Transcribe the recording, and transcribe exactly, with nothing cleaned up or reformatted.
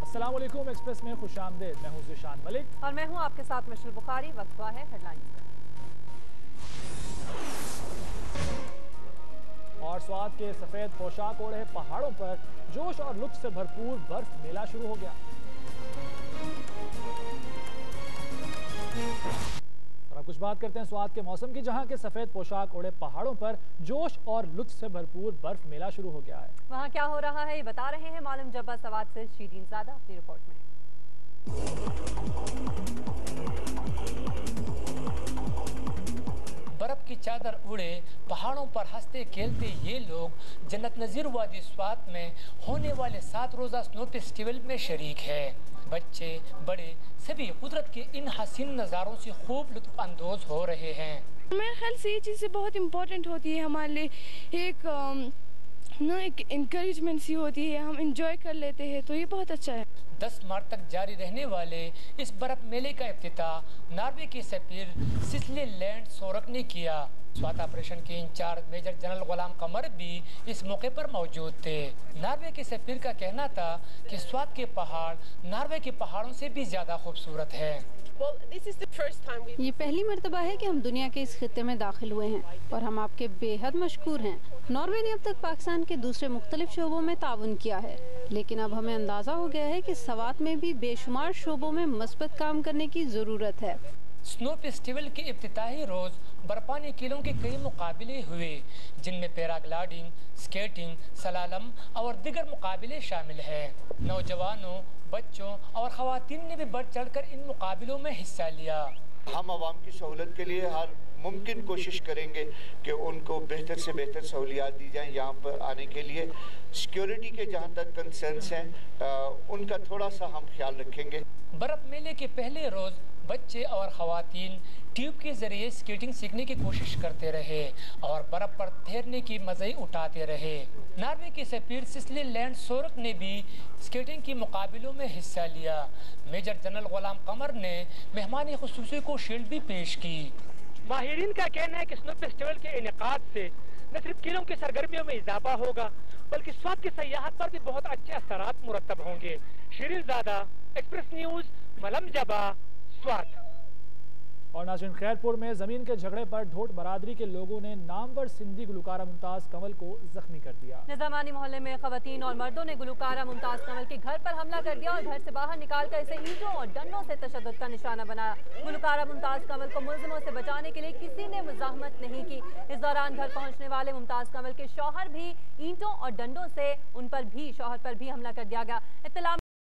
अस्सलाम वालेकुम, एक्सप्रेस में खुश आमदेद। मैं हूं ज़ीशान मलिक और मैं हूं आपके साथ मशरूल बुखारी। वक्त हुआ है हेडलाइंस का। और स्वात के सफेद पोशाक ओढ़े पहाड़ों पर जोश और लुत्फ से भरपूर बर्फ मेला शुरू हो गया। और अब कुछ बात करते हैं स्वात के मौसम की, जहां के सफेद पोशाक ओढ़े पहाड़ों पर जोश और लुत्फ से भरपूर बर्फ मेला शुरू हो गया है। वहां क्या हो रहा है ये बता रहे हैं मालूम जब्बा स्वात से शीरीन ज़ादा अपनी रिपोर्ट में। बर्फ की चादर उड़े पहाड़ों पर हंसते खेलते ये लोग जन्नत नज़ीर वादी स्वात में होने वाले सात रोज़ा स्नो फेस्टिवल में शरीक है। बच्चे बड़े सभी कुदरत के इन हसीन नज़ारों से खूब लुत्फ अंदोज हो रहे हैं। मेरे ख्याल से ये चीज़ें बहुत इम्पोर्टेंट होती है हमारे लिए, एक ना एक इंकरेजमेंट सी होती है, हम इंजॉय कर लेते हैं, तो ये बहुत अच्छा है। दस मार्च तक जारी रहने वाले इस बर्फ मेले का इफ्तिताह नॉर्वे के सफीर सिसले लैंड सोरक ने किया। स्वात ऑपरेशन के incharge major general Ghulam Qamar भी इस मौके पर मौजूद थे। नॉर्वे के सफीर का कहना था कि स्वात के पहाड़ नॉर्वे के पहाड़ों से भी ज्यादा खूबसूरत है। Well, this is the first time we... ये पहली मर्तबा है कि हम दुनिया के इस खित्ते में दाखिल हुए हैं और हम आपके बेहद मशकूर हैं। नॉर्वे ने अब तक पाकिस्तान के दूसरे मुख्तलिफ शोबों में ताउन किया है, लेकिन अब हमें अंदाज़ा हो गया है कि स्वात में भी बेशुमार शोबों में मस्बत काम करने की ज़रूरत है। स्नो फेस्टिवल के इब्तिदाई रोज बर्फानी किलों के कई मुकाबले हुए, जिनमें पैराग्लाइडिंग, स्केटिंग, सलालम और दीगर मुकाबले शामिल हैं। नौजवानों, बच्चों और खवातीन ने भी बढ़ चढ़कर इन मुकाबलों में हिस्सा लिया। हम आवाम की सहूलत के लिए हर मुमकिन कोशिश करेंगे कि उनको बेहतर से बेहतर सहूलियात दी जाएं। यहाँ पर आने के लिए सिक्योरिटी के जहाँ तक कंसर्न्स हैं उनका थोड़ा सा हम ख्याल रखेंगे। बर्फ मेले के पहले रोज बच्चे और खवातीन ट्यूब के जरिए स्केटिंग सीखने की कोशिश करते रहे और बर्फ पर तैरने की मजे उठाते रहे। नॉर्वे के सफीर सिसले लैंड सोरक ने भी स्केटिंग के मुकाबलों में हिस्सा लिया। मेजर जनरल गुलाम कमर ने मेहमान खुसूसी को शील्ड भी पेश की। माहिरीन का कहना है कि स्नो फेस्टिवल के इनेकाद से न सिर्फ किलों की सरगर्मियों में इजाफा होगा, बल्कि स्वात की सयाहत पर भी बहुत अच्छे असरात मुरतब होंगे। शीरीन ज़ादा, एक्सप्रेस न्यूज, मलम जबा, स्वात। और नाज़रीन, खैरपुर में जमीन के झगड़े पर ढोट बरादरी के लोगों ने नामवर सिंधी गुलकारा मुमताज कमल को जख्मी कर दिया। निजामानी मोहल्ले में खवातीन और मर्दों ने गुलकारा मुमताज कमल के घर पर हमला कर दिया और घर से बाहर निकालकर इसे ईंटों और डंडों से तशद्दुद का निशाना बनाया। गुलकारा मुमताज कमल को मुलजिमों से बचाने के लिए किसी ने मुजाहमत नहीं की। इस दौरान घर पहुंचने वाले मुमताज कमल के शौहर भी ईंटों और डंडों से उन पर भी शौहर पर भी हमला कर दिया गया। इत्तला